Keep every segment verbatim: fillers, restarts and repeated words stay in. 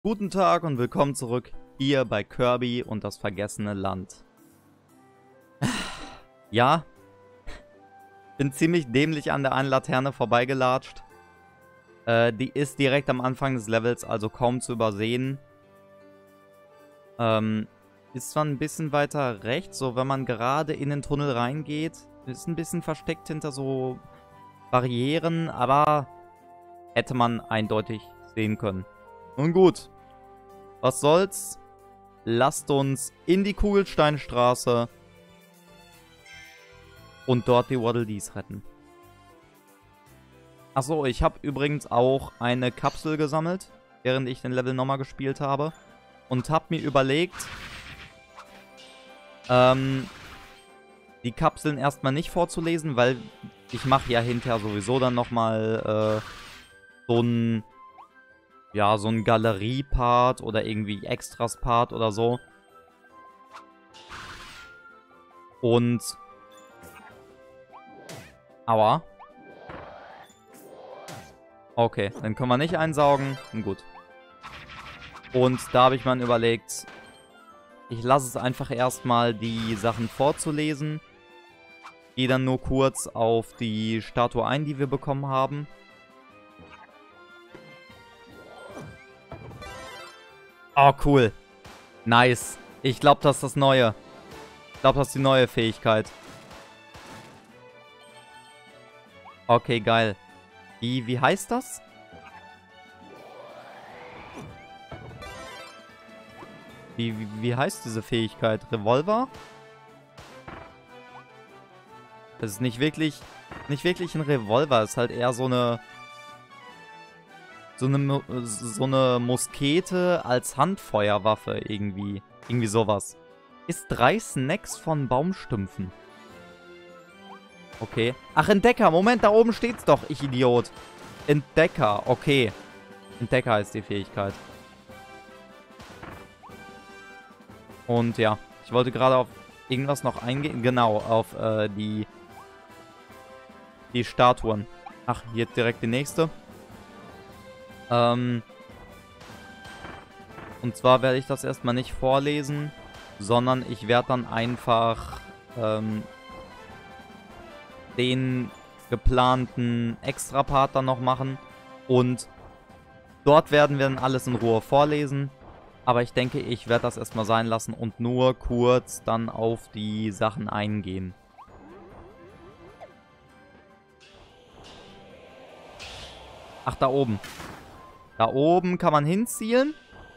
Guten Tag und willkommen zurück hier bei Kirby und das vergessene Land. Ja, bin ziemlich dämlich an der einen Laterne vorbeigelatscht. Äh, die ist direkt am Anfang des Levels, also kaum zu übersehen. Ähm, ist zwar ein bisschen weiter rechts, so wenn man gerade in den Tunnel reingeht. Ist ein bisschen versteckt hinter so Barrieren, aber hätte man eindeutig sehen können. Nun gut, was soll's? Lasst uns in die Kugelsteinstraße und dort die Waddle Dees retten. Achso, ich habe übrigens auch eine Kapsel gesammelt, während ich den Level nochmal gespielt habe. Und habe mir überlegt, ähm, die Kapseln erstmal nicht vorzulesen, weil ich mache ja hinterher sowieso dann nochmal äh, so ein, ja, so ein Galerie-Part oder irgendwie Extras-Part oder so. Und aua. Okay, dann können wir nicht einsaugen. Gut. Und da habe ich mir überlegt, ich lasse es einfach erstmal, die Sachen vorzulesen. Gehe dann nur kurz auf die Statue ein, die wir bekommen haben. Oh, cool. Nice. Ich glaube, das ist das Neue. Ich glaube, das ist die neue Fähigkeit. Okay, geil. Wie, wie heißt das? Wie, wie, wie heißt diese Fähigkeit? Revolver? Das ist nicht wirklich, nicht wirklich ein Revolver. Es ist halt eher so eine, so eine, so eine Muskete als Handfeuerwaffe irgendwie. Irgendwie sowas. Ist drei Snacks von Baumstümpfen. Okay. Ach, Entdecker. Moment, da oben steht's doch, ich Idiot. Entdecker. Okay. Entdecker ist die Fähigkeit. Und ja, ich wollte gerade auf irgendwas noch eingehen. Genau, auf äh, die, die Statuen. Ach, hier direkt die nächste. Ähm, und zwar werde ich das erstmal nicht vorlesen, sondern ich werde dann einfach ähm, den geplanten Extra-Part dann noch machen. Und dort werden wir dann alles in Ruhe vorlesen. Aber ich denke, ich werde das erstmal sein lassen und nur kurz dann auf die Sachen eingehen. Ach, da oben. Da oben kann man hinzielen.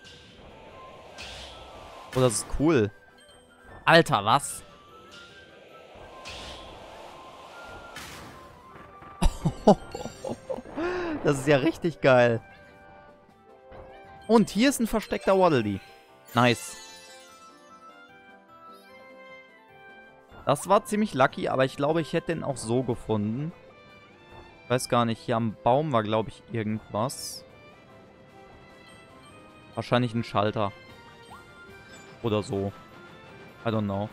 Oh, das ist cool. Alter, was? Das ist ja richtig geil. Und hier ist ein versteckter Waddle Dee. Nice. Das war ziemlich lucky, aber ich glaube, ich hätte den auch so gefunden. Ich weiß gar nicht, hier am Baum war, glaube ich, irgendwas. Wahrscheinlich ein Schalter. Oder so. I don't know.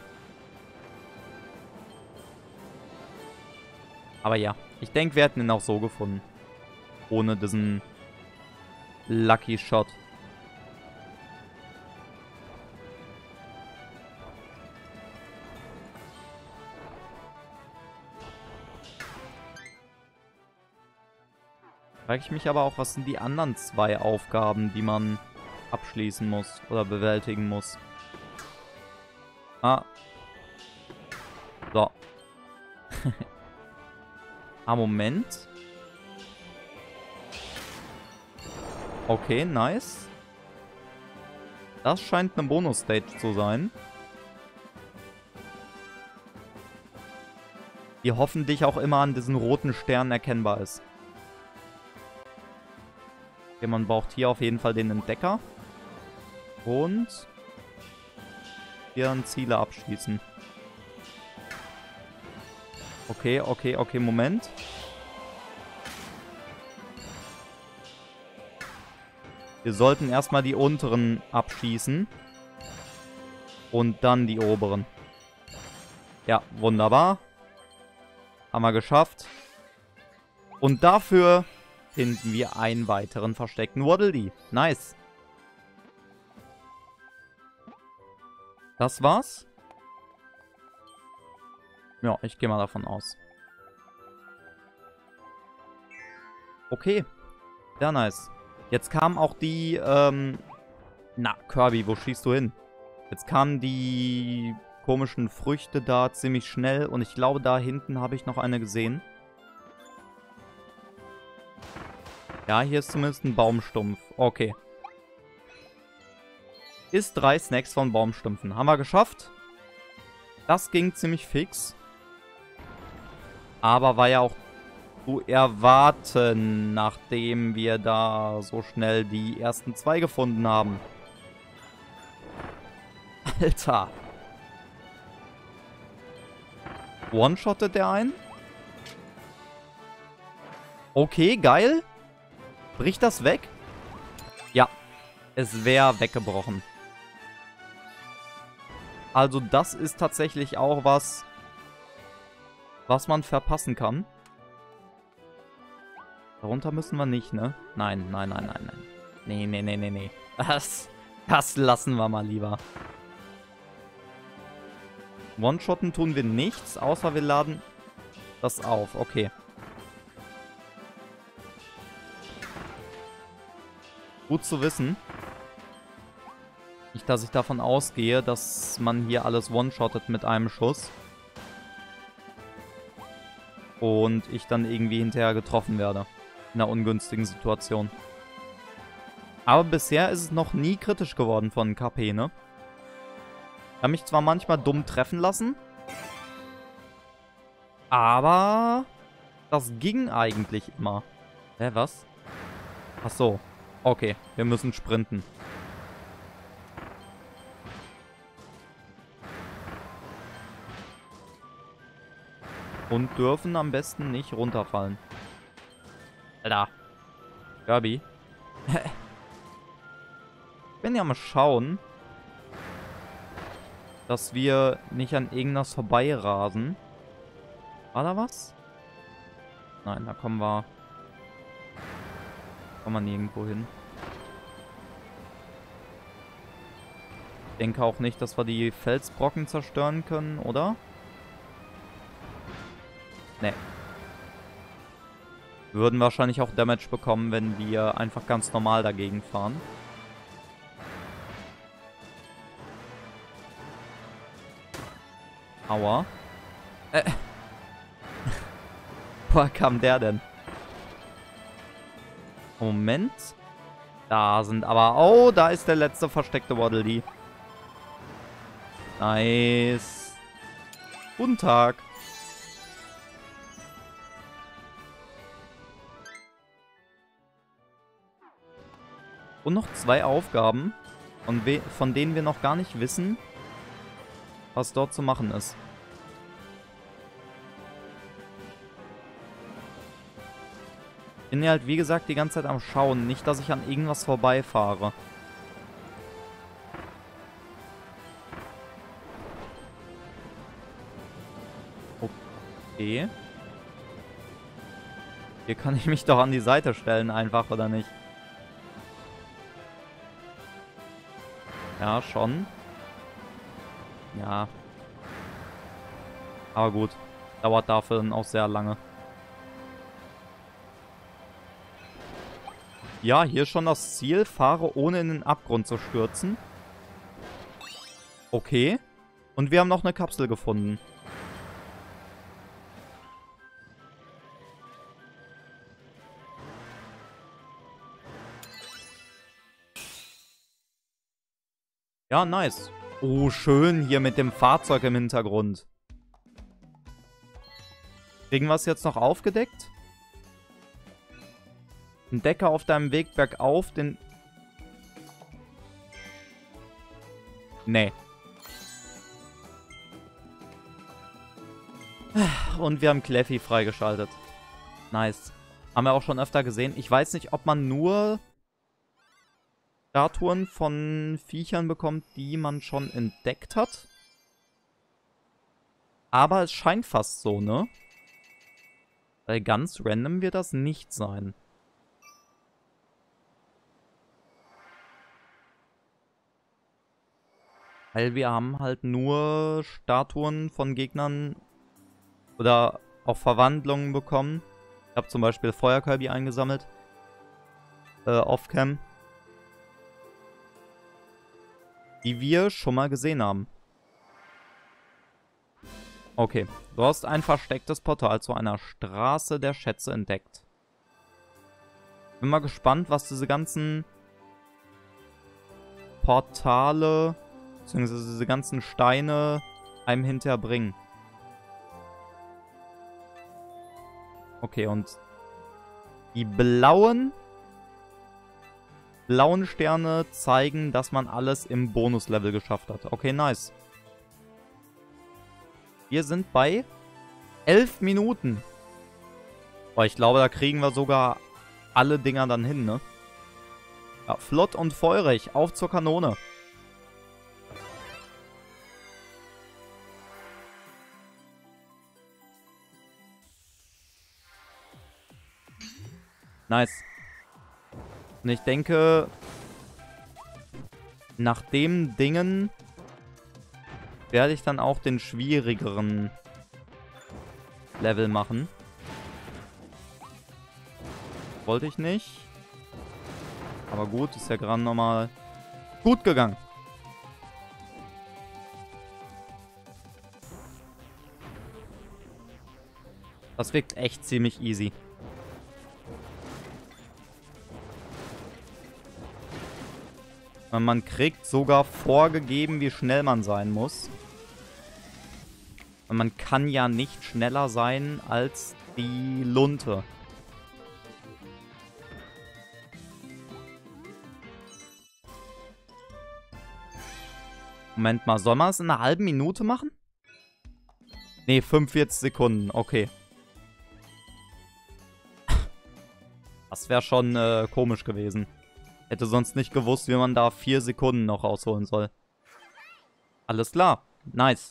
Aber ja, ich denke, wir hätten ihn auch so gefunden. Ohne diesen Lucky Shot. Frage ich mich aber auch, was sind die anderen zwei Aufgaben, die man abschließen muss oder bewältigen muss. Ah. So. Ah, Moment. Okay, nice. Das scheint eine Bonus-Stage zu sein. Die hoffentlich auch immer an diesen roten Sternen erkennbar ist. Okay, man braucht hier auf jeden Fall den Entdecker. Und hier ein Ziele abschließen. Okay, okay, okay, Moment. Wir sollten erstmal die unteren abschießen. Und dann die oberen. Ja, wunderbar. Haben wir geschafft. Und dafür finden wir einen weiteren versteckten Waddle Dee. Nice. Das war's? Ja, ich gehe mal davon aus. Okay. Sehr nice. Jetzt kamen auch die, ähm... Na, Kirby, wo schießt du hin? Jetzt kamen die komischen Früchte da ziemlich schnell. Und ich glaube, da hinten habe ich noch eine gesehen. Ja, hier ist zumindest ein Baumstumpf. Okay. Ist drei Snacks von Baumstümpfen. Haben wir geschafft. Das ging ziemlich fix. Aber war ja auch zu erwarten, nachdem wir da so schnell die ersten zwei gefunden haben. Alter. One-shottet der einen? Okay, geil. Bricht das weg? Ja. Es wäre weggebrochen. Also das ist tatsächlich auch was, was man verpassen kann. Darunter müssen wir nicht, ne? Nein, nein, nein, nein, nein. Nee, nee, nee, nee, nee. Das, das lassen wir mal lieber. One-shotten tun wir nichts, außer wir laden das auf. Okay. Gut zu wissen. Nicht, dass ich davon ausgehe, dass man hier alles one-shottet mit einem Schuss. Und ich dann irgendwie hinterher getroffen werde. In einer ungünstigen Situation. Aber bisher ist es noch nie kritisch geworden von K P, ne? Ich habe mich zwar manchmal dumm treffen lassen. Aber das ging eigentlich immer. Hä, was? Ach so. Okay, wir müssen sprinten. Und dürfen am besten nicht runterfallen. Alter. Kirby. Ich bin ja mal schauen, dass wir nicht an irgendwas vorbeirasen. War da was? Nein, da kommen wir... Kommen wir nirgendwo hin. Ich denke auch nicht, dass wir die Felsbrocken zerstören können, oder? Ne. Wir würden wahrscheinlich auch Damage bekommen, wenn wir einfach ganz normal dagegen fahren. Aua. Äh. Woher kam der denn? Moment. Da sind aber... Oh, da ist der letzte versteckte Waddle Dee. Nice. Guten Tag. Und noch zwei Aufgaben, von, von denen wir noch gar nicht wissen, was dort zu machen ist. Ich bin ja halt, wie gesagt, die ganze Zeit am Schauen. Nicht, dass ich an irgendwas vorbeifahre. Okay. Hier kann ich mich doch an die Seite stellen einfach, oder nicht? Ja, schon. Ja. Aber gut. Dauert dafür dann auch sehr lange. Ja, hier ist schon das Ziel. Fahre ohne in den Abgrund zu stürzen. Okay. Und wir haben noch eine Kapsel gefunden. Ja, nice. Oh, schön hier mit dem Fahrzeug im Hintergrund. Kriegen wir es jetzt noch aufgedeckt? Entdecke auf deinem Weg bergauf den... Nee. Und wir haben Cleffy freigeschaltet. Nice. Haben wir auch schon öfter gesehen. Ich weiß nicht, ob man nur Statuen von Viechern bekommt, die man schon entdeckt hat. Aber es scheint fast so, ne? Weil ganz random wird das nicht sein. Weil wir haben halt nur Statuen von Gegnern oder auch Verwandlungen bekommen. Ich habe zum Beispiel Feuerkirby eingesammelt. Äh, Off-Cam. Die wir schon mal gesehen haben. Okay, du hast ein verstecktes Portal zu einer Straße der Schätze entdeckt. Bin mal gespannt, was diese ganzen Portale, beziehungsweise diese ganzen Steine einem hinterher bringen. Okay, und die blauen, blauen Sterne zeigen, dass man alles im Bonuslevel geschafft hat. Okay, nice. Wir sind bei elf Minuten. Boah, ich glaube, da kriegen wir sogar alle Dinger dann hin, ne? Ja, flott und feurig. Auf zur Kanone. Nice. Und ich denke, nach dem Dingen werde ich dann auch den schwierigeren Level machen. Wollte ich nicht. Aber gut, ist ja gerade nochmal gut gegangen. Das wirkt echt ziemlich easy. Man kriegt sogar vorgegeben, wie schnell man sein muss. Und man kann ja nicht schneller sein als die Lunte. Moment mal, soll man es in einer halben Minute machen? Ne, fünfundvierzig Sekunden, okay. Das wäre schon äh, komisch gewesen. Hätte sonst nicht gewusst, wie man da vier Sekunden noch rausholen soll. Alles klar. Nice.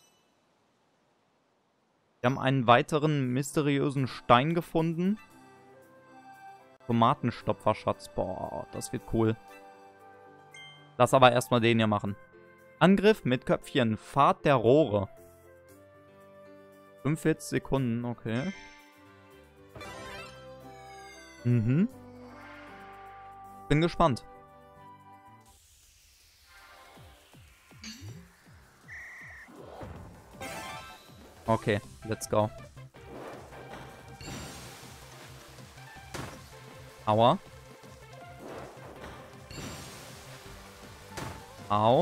Wir haben einen weiteren mysteriösen Stein gefunden. Tomatenstopferschatz. Boah, das wird cool. Lass aber erstmal den hier machen. Angriff mit Köpfchen. Fahrt der Rohre. fünfundvierzig Sekunden, okay. Mhm. Bin gespannt. Okay, let's go. Aua. Au.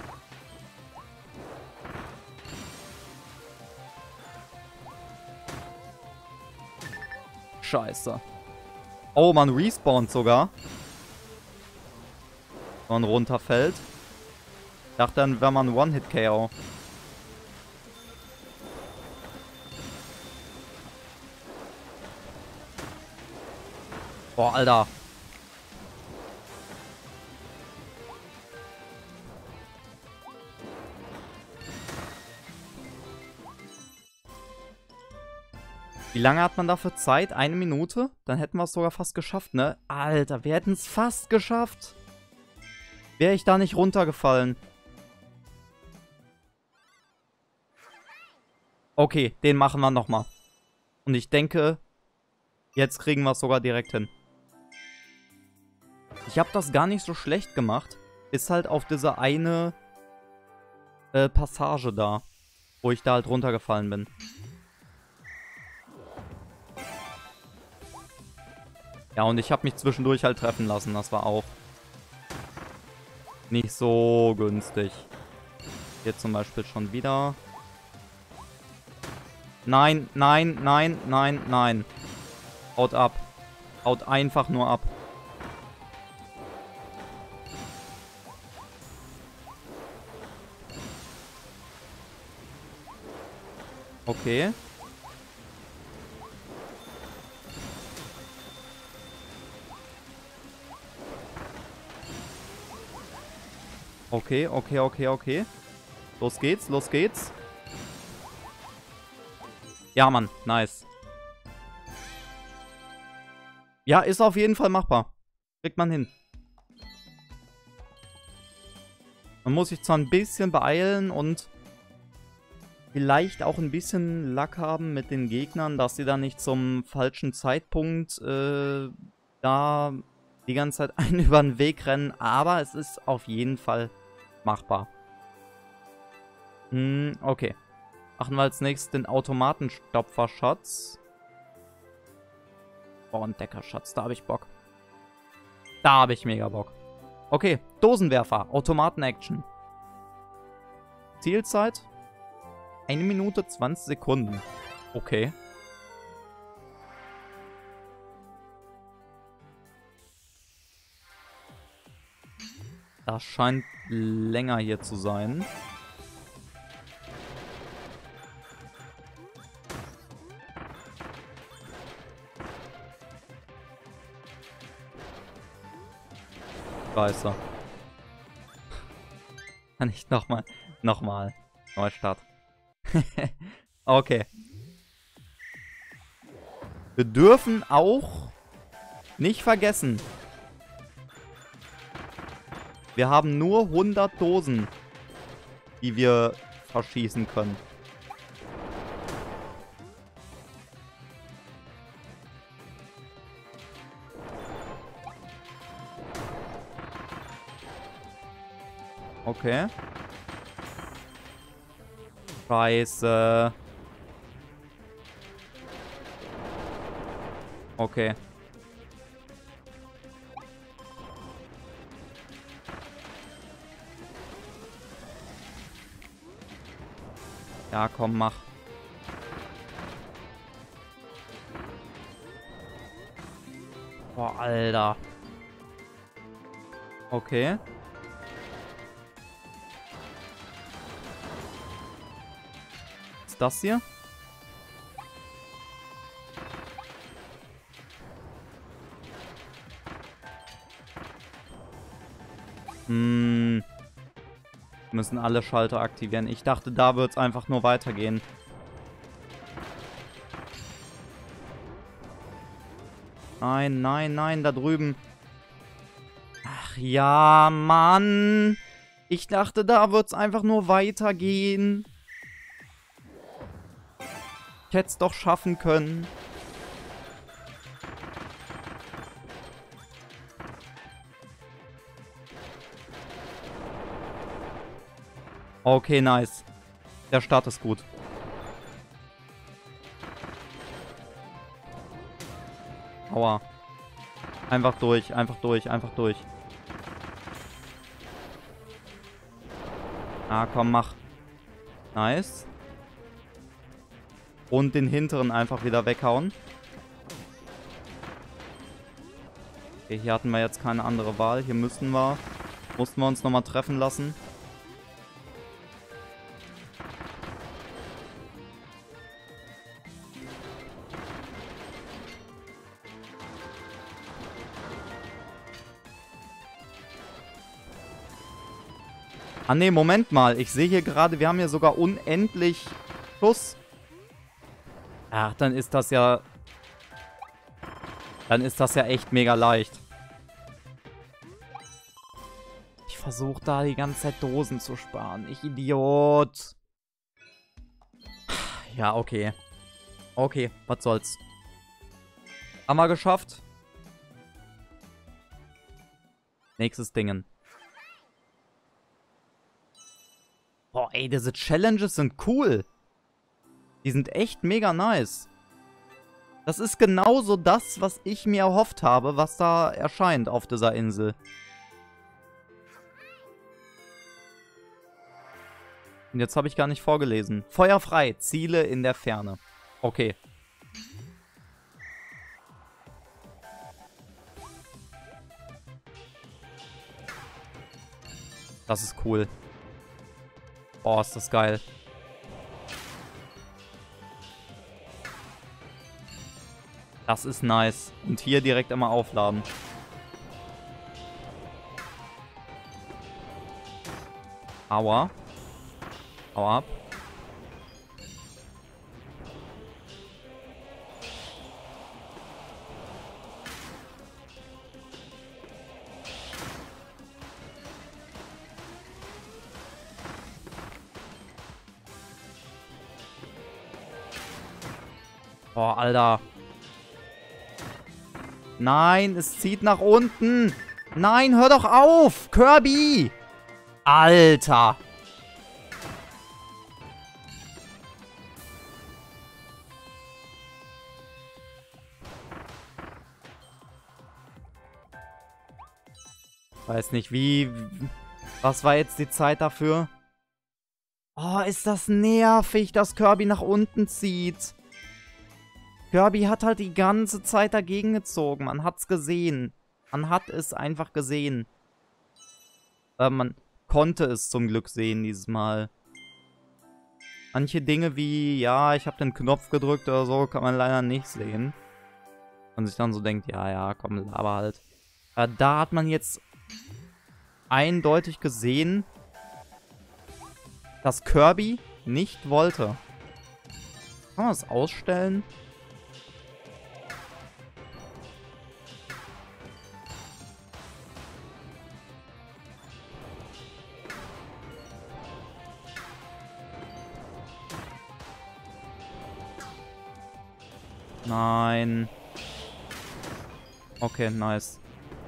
Scheiße. Oh, man respawnt sogar. Wenn man runterfällt. Ich dachte, dann wäre man One-Hit-K O. Boah, Alter. Wie lange hat man dafür Zeit? Eine Minute? Dann hätten wir es sogar fast geschafft, ne? Alter, wir hätten es fast geschafft. Wäre ich da nicht runtergefallen. Okay, den machen wir nochmal. Und ich denke, jetzt kriegen wir es sogar direkt hin. Ich habe das gar nicht so schlecht gemacht. Ist halt auf diese eine äh, Passage da, wo ich da halt runtergefallen bin. Ja, und ich habe mich zwischendurch halt treffen lassen. Das war auch nicht so günstig. Hier zum Beispiel schon wieder. Nein, nein, nein, nein, nein. Haut ab. Haut einfach nur ab. Okay. Okay, okay, okay, okay. Los geht's, los geht's. Ja, Mann, nice. Ja, ist auf jeden Fall machbar. Kriegt man hin. Man muss sich zwar ein bisschen beeilen und vielleicht auch ein bisschen Luck haben mit den Gegnern, dass sie dann nicht zum falschen Zeitpunkt äh, da die ganze Zeit einen über den Weg rennen. Aber es ist auf jeden Fall machbar. Hm, okay. Machen wir als nächstes den Automatenstopferschatz. Oh, ein Deckerschatz, da habe ich Bock. Da habe ich mega Bock. Okay, Dosenwerfer, Automaten-Action. Zielzeit? eine Minute zwanzig Sekunden. Okay. Das scheint länger hier zu sein. Scheiße. Kann ich nochmal. Nochmal. Neustart. Okay. Wir dürfen auch nicht vergessen. Wir haben nur hundert Dosen, die wir verschießen können. Okay. Scheiße. Okay. Ja, komm, mach. Boah, Alter. Okay. Was ist das hier? Hm. Wir müssen alle Schalter aktivieren. Ich dachte, da wird es einfach nur weitergehen. Nein, nein, nein, da drüben. Ach ja, Mann. Ich dachte, da wird es einfach nur weitergehen. Ich hätte es doch schaffen können. Okay, nice. Der Start ist gut. Aua. Einfach durch, einfach durch, einfach durch. Ah, komm, mach. Nice. Und den hinteren einfach wieder weghauen. Okay, hier hatten wir jetzt keine andere Wahl. Hier müssten wir, mussten wir uns nochmal treffen lassen. Ah ne, Moment mal. Ich sehe hier gerade, wir haben hier sogar unendlich Schuss. Ach, dann ist das ja... Dann ist das ja echt mega leicht. Ich versuche da die ganze Zeit Dosen zu sparen. Ich Idiot. Ja, okay. Okay, was soll's. Haben wir geschafft. Nächstes Dingen. Boah, ey, diese Challenges sind cool. Die sind echt mega nice. Das ist genauso das, was ich mir erhofft habe, was da erscheint auf dieser Insel. Und jetzt habe ich gar nicht vorgelesen. Feuer frei, Ziele in der Ferne. Okay. Das ist cool. Oh, ist das geil. Das ist nice. Und hier direkt immer aufladen. Aua. Hau ab. Boah, Alter. Nein, es zieht nach unten. Nein, hör doch auf. Kirby. Alter. Weiß nicht, wie... Was war jetzt die Zeit dafür? Oh, ist das nervig, dass Kirby nach unten zieht. Kirby hat halt die ganze Zeit dagegen gezogen. Man hat's gesehen. Man hat es einfach gesehen. Aber man konnte es zum Glück sehen dieses Mal. Manche Dinge wie, ja, ich habe den Knopf gedrückt oder so, kann man leider nicht sehen. Und sich dann so denkt, ja, ja, komm, laber halt. Aber da hat man jetzt eindeutig gesehen, dass Kirby nicht wollte. Kann man das ausstellen? Nein. Okay, nice.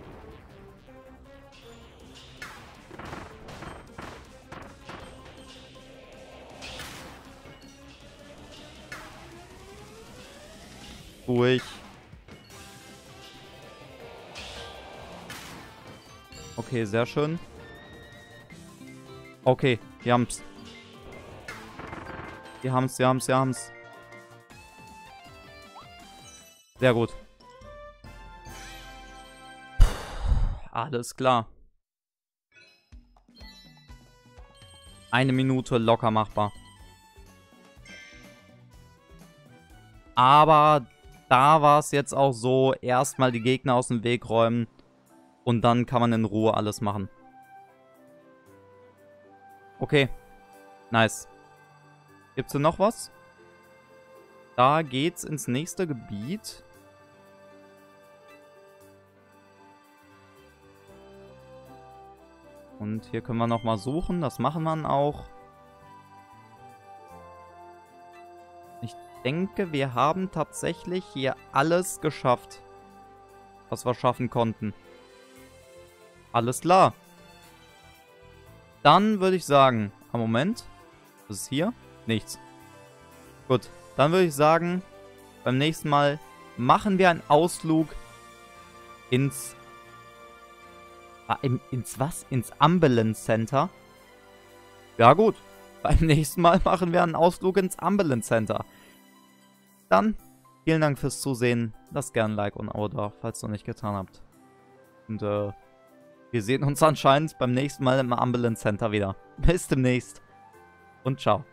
Ruhig. Okay, sehr schön. Okay, wir haben's. Wir haben's, wir haben's, wir haben's. Sehr gut. Alles klar. Eine Minute locker machbar. Aber da war es jetzt auch so, erstmal die Gegner aus dem Weg räumen und dann kann man in Ruhe alles machen. Okay. Nice. Gibt's denn noch was? Da geht's ins nächste Gebiet. Und hier können wir nochmal suchen. Das machen wir auch. Ich denke, wir haben tatsächlich hier alles geschafft, was wir schaffen konnten. Alles klar. Dann würde ich sagen, am Moment, was ist hier? Nichts. Gut, dann würde ich sagen, beim nächsten Mal machen wir einen Ausflug ins... Ah, in, ins was? Ins Ambulance Center? Ja gut, beim nächsten Mal machen wir einen Ausflug ins Ambulance Center. Dann, vielen Dank fürs Zusehen. Lasst gerne ein Like und ein Abo da, falls ihr noch nicht getan habt. Und äh, wir sehen uns anscheinend beim nächsten Mal im Ambulance Center wieder. Bis demnächst und ciao.